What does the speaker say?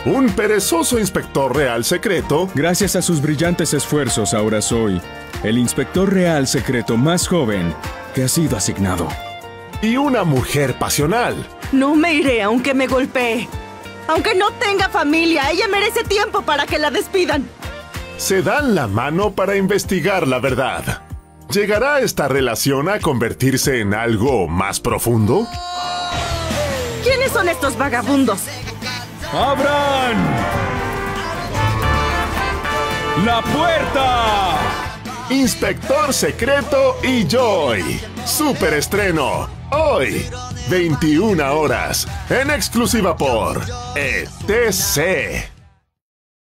Un perezoso inspector real secreto. Gracias a sus brillantes esfuerzos, ahora soy el inspector real secreto más joven que ha sido asignado. Y una mujer pasional. No me iré aunque me golpee. Aunque no tenga familia, ella merece tiempo para que la despidan. Se dan la mano para investigar la verdad. ¿Llegará esta relación a convertirse en algo más profundo? ¿Quiénes son estos vagabundos? ¡Abran la puerta! Inspector Secreto y Joy. Superestreno. Hoy, 21 horas. En exclusiva por ETC.